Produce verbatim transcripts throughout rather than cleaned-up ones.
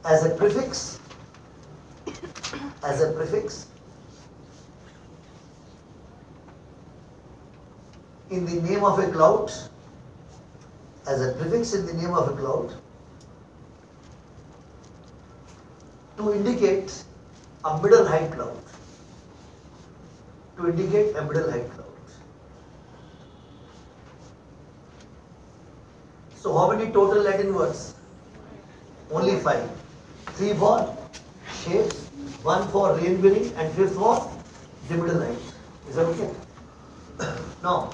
as a prefix, as a prefix in the name of a cloud, as a prefix in the name of a cloud, to indicate a middle height cloud, to indicate a middle height cloud. So how many total Latin words? Only five. Three for shapes, one for rain bearing, and fifth for the middle height. Is that okay? Now,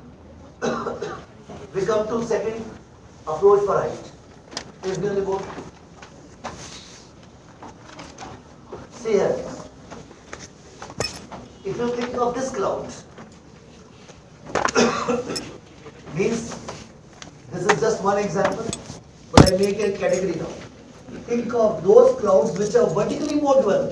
we come to second approach for height. Please be on the board. See here. If you think of this cloud, means this is just one example, but I make a category now. Think of those clouds which are vertically more developed.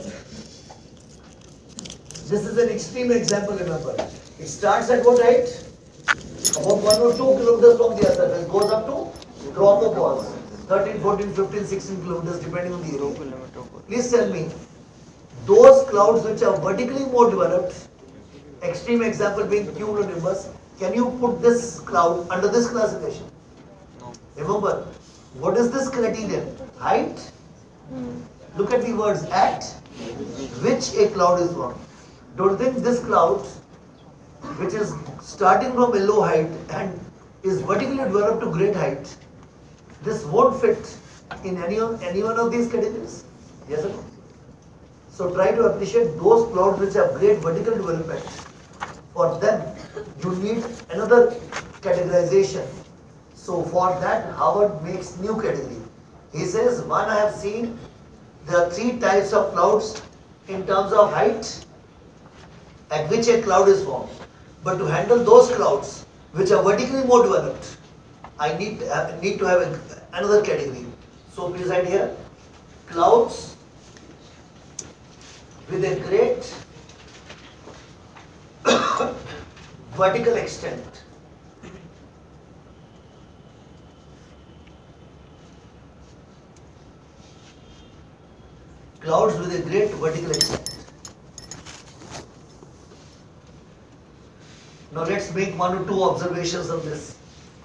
This is an extreme example, remember. It starts at what height? About one or two kilometers from the earth surface, goes up to drop of walls. thirteen, fourteen, fifteen, sixteen kilometers depending on the area. Please tell me, those clouds which are vertically more developed, extreme example being cumulonimbus, can you put this cloud under this classification? No. Remember, what is this criterion? Height. Hmm. Look at the words at which a cloud is formed. Don't think this cloud, which is starting from a low height and is vertically developed to great height, this won't fit in any, of, any one of these categories. Yes or no? So try to appreciate those clouds which have great vertical development. For them, you need another categorization. So for that, Howard makes new category. He says, one, I have seen there are three types of clouds in terms of height at which a cloud is formed. But to handle those clouds which are vertically more developed, I need, uh, need to have a, another category. So please write here, clouds with a great vertical extent. Clouds with a great vertical extent. Now let's make one or two observations on this.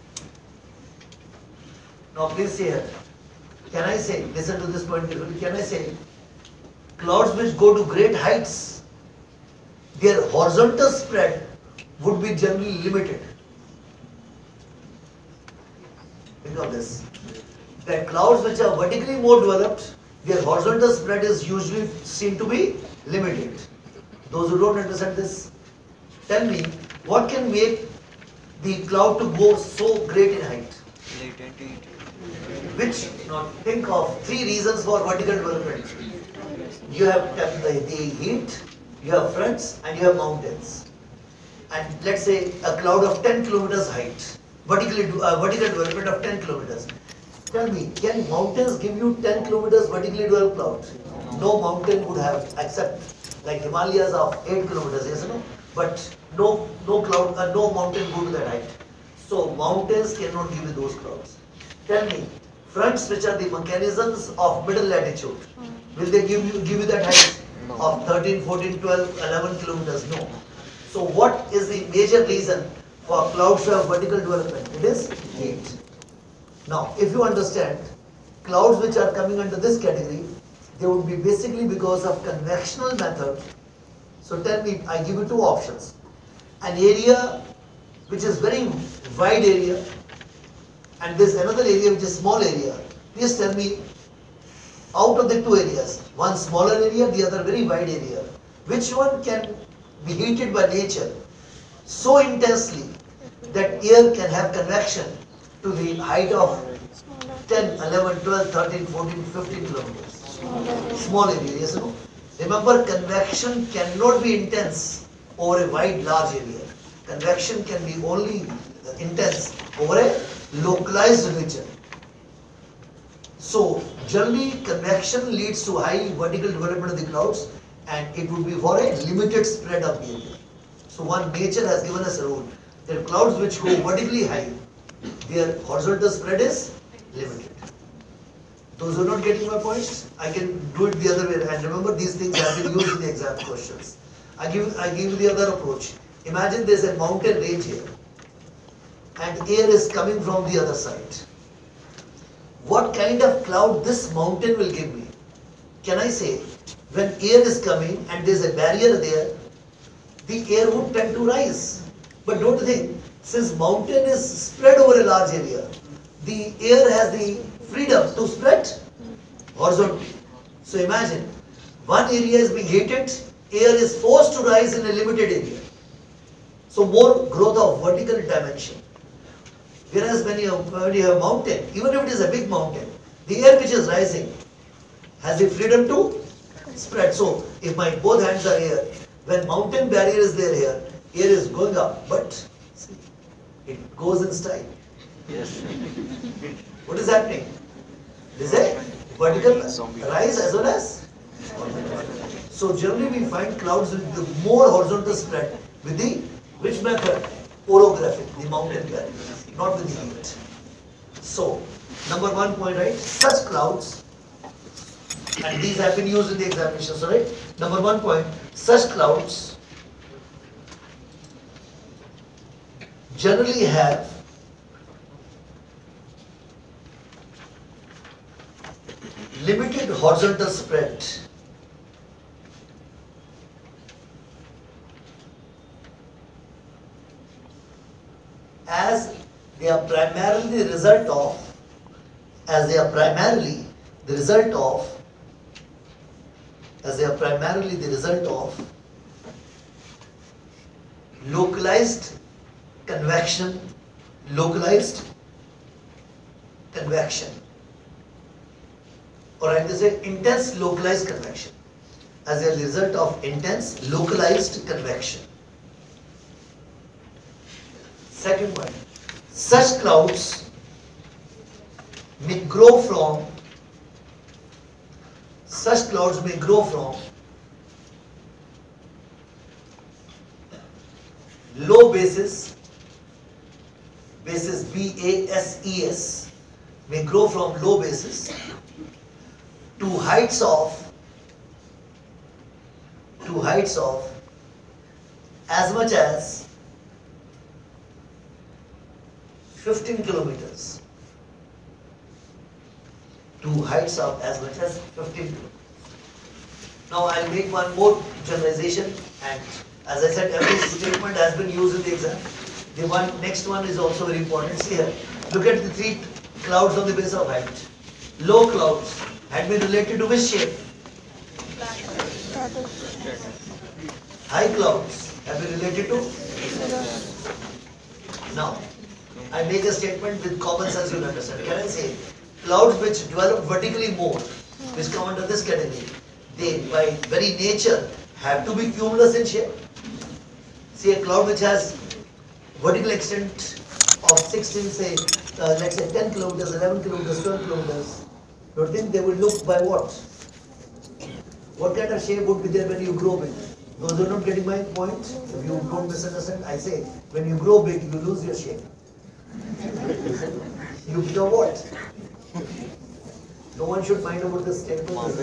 Now please see here. Can I say, listen to this point carefully, can I say, clouds which go to great heights, their horizontal spread would be generally limited. Think of this. That clouds which are vertically more developed, their horizontal spread is usually seen to be limited. Those who don't understand this, tell me, what can make the cloud to go so great in height? Which, now think of three reasons for vertical development. You have the, the heat, you have fronts, and you have mountains. And let's say a cloud of ten kilometers height, vertically, uh, vertical development of ten kilometers. Tell me, can mountains give you ten kilometers vertically developed cloud? No mountain would have, except like Himalayas of eight kilometers, yes or no? But no, no cloud, uh, no mountain go to that height. So mountains cannot give you those clouds. Tell me, fronts which are the mechanisms of middle latitude, will they give you give you that height of thirteen, fourteen, twelve, eleven kilometers? No. So what is the major reason for clouds to have vertical development? It is heat. Now, if you understand, clouds which are coming under this category, they would be basically because of convectional method. So tell me, I give you two options. An area which is very wide area, and there's another area which is small area. Please tell me, out of the two areas, one smaller area, the other very wide area, which one can be heated by nature so intensely that air can have convection to the height of ten, eleven, twelve, thirteen, fourteen, fifteen kilometers. Small area, yes or no? Remember, convection cannot be intense over a wide, large area. Convection can be only intense over a localized region. So, generally, convection leads to high vertical development of the clouds, and it would be for a limited spread of the area. So, one nature has given us a rule. There are clouds which go vertically high, their horizontal spread is limited. Those who are not getting my point, I can do it the other way. And remember, these things have been used in the exam questions. I give, I give you the other approach. Imagine there's a mountain range here, and air is coming from the other side. What kind of cloud this mountain will give me? Can I say, when air is coming and there's a barrier there, the air would tend to rise. But don't you think, since mountain is spread over a large area, the air has the freedom to spread horizontally. So imagine, one area is being heated, air is forced to rise in a limited area. So more growth of vertical dimension. Whereas when you, have, when you have mountain, even if it is a big mountain, the air which is rising has the freedom to spread. So if my both hands are here, when mountain barrier is there here, air is going up, but see, it goes in style. Yes. What is happening? There is a vertical rise as well as horizontal. So generally we find clouds with the more horizontal spread with the which method? Orographic, the mountain barrier, not with the heat. So number one point, right? Such clouds, and these have been used in the examinations, right? Number one point, such clouds generally have limited horizontal spread as they are primarily the result of as they are primarily the result of as they are primarily the result of localized convection localized convection or I can say intense localized convection as a result of intense localized convection. Second point, such clouds may grow from such clouds may grow from low bases bases B A S E S may grow from low bases to heights of to heights of as much as fifteen kilometers to heights of as much as fifteen kilometers. Now I'll make one more generalization, and as I said, every statement has been used in the exam. The one next one is also very important. See here, look at the three clouds on the base of height. Low clouds had been related to which shape? High clouds have been related to? Now, I make a statement with common sense, you'll understand. Can I say, clouds which develop vertically more, which come under this category, they by very nature have to be cumulus in shape. See, a cloud which has vertical extent of sixteen, say, uh, let's say ten kilometers, eleven kilometers, twelve kilometers, don't you think they would look by what? What kind of shape would be there when you grow big? Those who are not getting my point, if you don't misunderstand, I say, when you grow big, you lose your shape. You become what? No one should mind about this statement. Like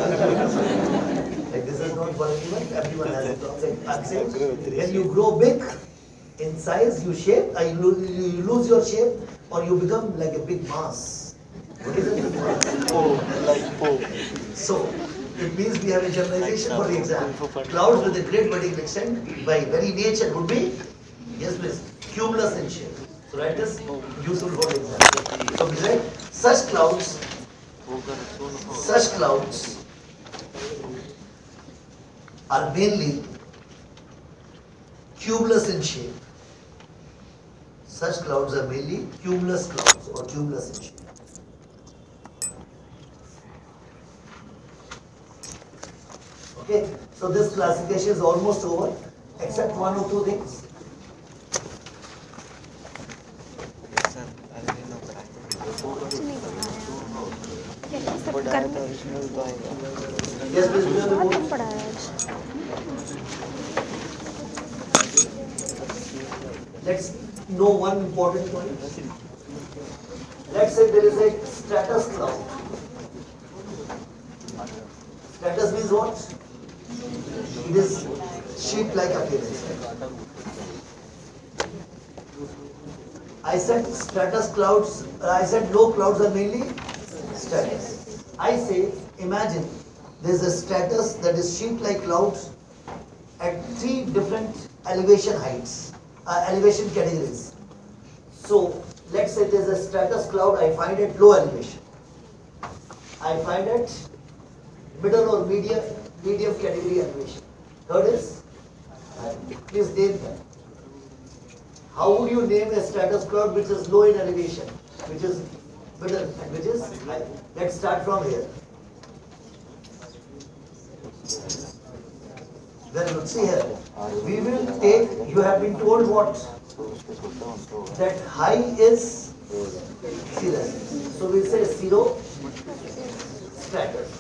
this is not for anyone, everyone has it. I'm saying, when you grow big in size, you shape, uh, you, lose, you lose your shape, or you become like a big mass. What is it? Oh, like oh. So, it means we have a generalization for the exam. Clouds with a great vertical extent, by very nature, would be, yes please, cumulus in shape. So write this, useful for the exam. So we write, such clouds, such clouds are mainly cumulus in shape. Such clouds are mainly cumulus clouds or cumulus in shape. Okay, so this classification is almost over, except one or two things. Yes, please. Let's know one important point. Let's say there is a stratus cloud. Stratus means what? It is sheet-like appearance. I said stratus clouds, uh, I said low clouds are mainly stratus. I say, imagine there is a stratus that is sheet-like clouds at three different elevation heights, uh, elevation categories. So, let's say there is a stratus cloud I find at low elevation. I find at middle or medium, medium category elevation. Third is, high. Please name them. How would you name a stratus cloud which is low in elevation, which is middle and which is high? Let's start from here. Very good. See here. We will take, you have been told what? That high is cirrus. So we say zero stratus.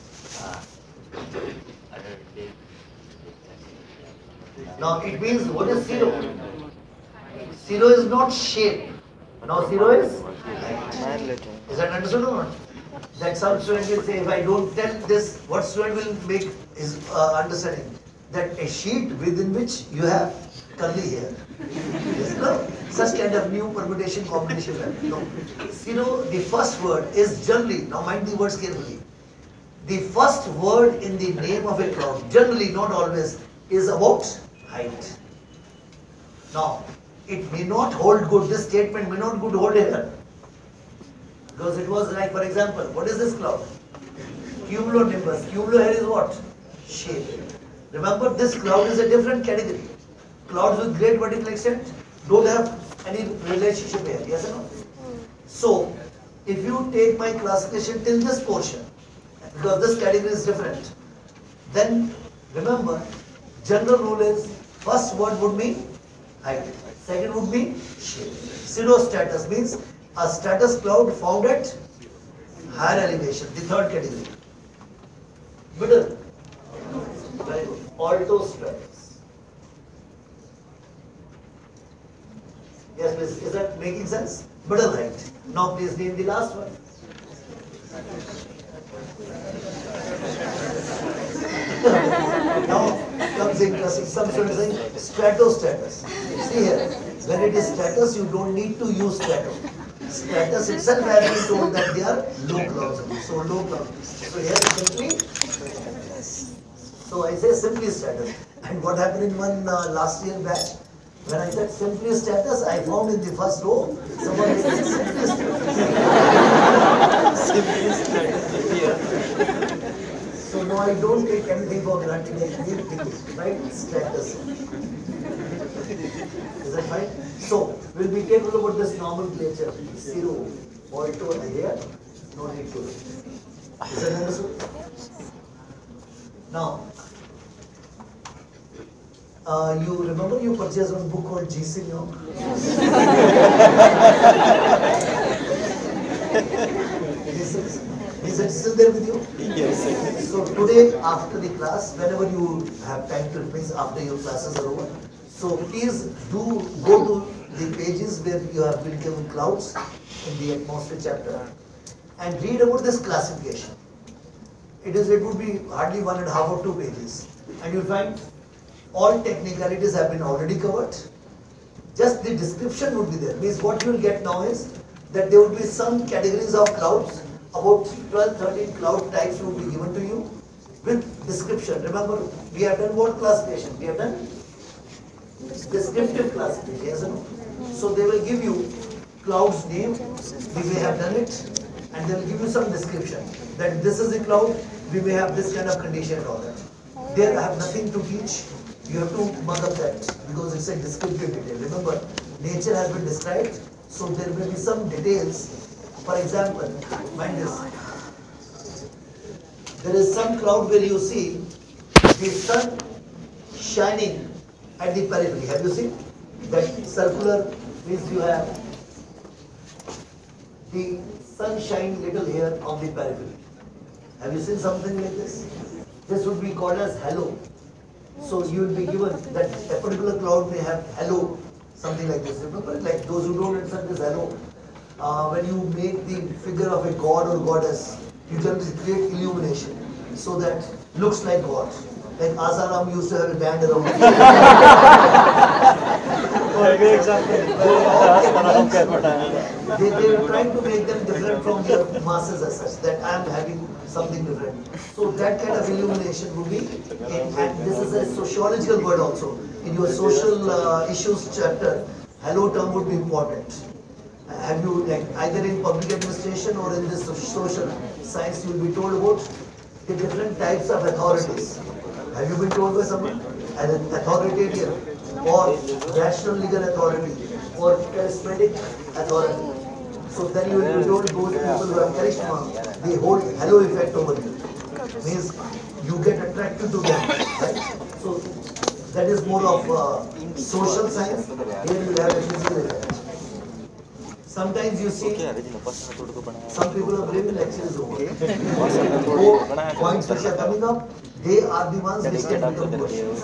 Now it means what is zero? Zero is not shape. Now zero is light. Is that understood or not? That some student will say, if I don't tell this, what student will make his uh, understanding? That a sheet within which you have curly hair. Yes, no? Such kind of new permutation combination. No. Zero, the first word is generally, now mind the words carefully. The first word in the name of a cloud, generally, not always, is about height. Now, it may not hold good, this statement may not good hold here. Because it was like, for example, what is this cloud? Cumulonimbus. Cumulo here is what? Shape. Remember, this cloud is a different category. Clouds with great vertical extent don't have any relationship here, yes or no? So, if you take my classification till this portion, because this category is different, then remember, general rule is, first word would be height, second would be shape. Cirrostratus means a stratus cloud found at higher elevation, the third category. Middle, very good. Altostratus. Yes, please. Is that making sense? Middle height. Now please name the last one. Now comes interesting. Some students saying stratostratus. See here, when it is stratus, you don't need to use strato. Stratus itself has been told that they are low clouds. So low clouds. So here simply, so I say simply stratus. And what happened in one uh, last year batch? When I said simply stratus, I found in the first row someone said simply stratus. Simply stratus. So now I don't take anything for granted. I need things, right? Stratus. Is that fine? So we'll be careful about this nomenclature. Zero, alto, here. No need to. Is that understood? Now, uh, you remember you purchased one book called G C, no? Is it, is it still there with you? Yes. So today, after the class, whenever you have time to, means after your classes are over, so please do go to the pages where you have been given clouds in the atmosphere chapter and read about this classification. It is, it would be hardly one and a half or two pages. And you'll find all technicalities have been already covered. Just the description would be there. Means what you will get now is that there would be some categories of clouds, about twelve, thirteen cloud types would be given to you with description. Remember, we have done what classification? We have done descriptive classification, yes or no? So they will give you cloud's name, we may have done it, and they will give you some description that this is a cloud, we may have this kind of condition and all that. There I have nothing to teach, you have to mug up that because it's a descriptive detail. Remember, nature has been described, so there will be some details. For example, mind this, there is some cloud where you see the sun shining at the periphery. Have you seen? That circular means you have the sunshine little here on the periphery. Have you seen something like this? This would be called as halo. So you will be given that a particular cloud may have halo, something like this. Remember, like those who don't understand this halo, uh, when you make the figure of a god or goddess, you generally create illumination. so that looks like what? Like Asaram used to have a band around it. They, they are trying to make them different from their masses as such, that I am having something different. So that kind of illumination would be, in, and this is a sociological word also. In your social uh, issues chapter, hello term would be important. Have you, like, either in public administration or in this social science, you will be told about the different types of authorities. Have you been told by someone? As an authoritarian, or rational legal authority, or charismatic authority. So then you will be told those people who have charisma, they hold halo effect over you. Means you get attracted to them, right? So that is more of uh, social science. Here you have a physical effect. Sometimes you see some people are blaming lectures over. Oh, points which are coming up, they are the ones which can become questions.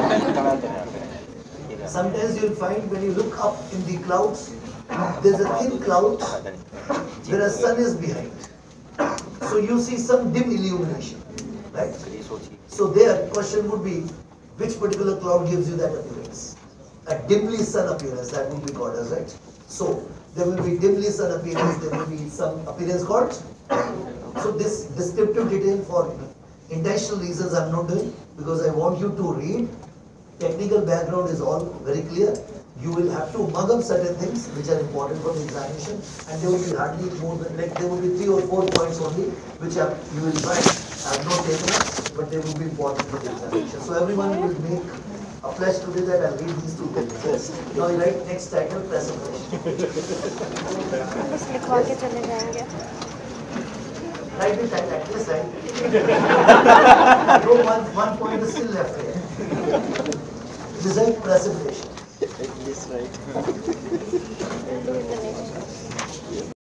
Sometimes you will find when you look up in the clouds, there is a thin cloud where a sun is behind. So you see some dim illumination, right? So there question would be, which particular cloud gives you that appearance? A dimly sun appearance, that would be called as, right? So there will be dimly sun appearance, there will be some appearance called. So this descriptive detail for intentional reasons I am not doing, because I want you to read. Technical background is all very clear. You will have to mug up certain things which are important for the examination, and there will be hardly more than, like there will be three or four points only which are, you will find I have not taken up, but they will be important for the examination. So everyone will make a pledge today that I'll read these two things. Now you write next title, presentation. बस लिखवा के चले जाएंगे. Write the title, at least write. No, one, one point is still left here. Design precipitation. Yes, right. We'll do it the next.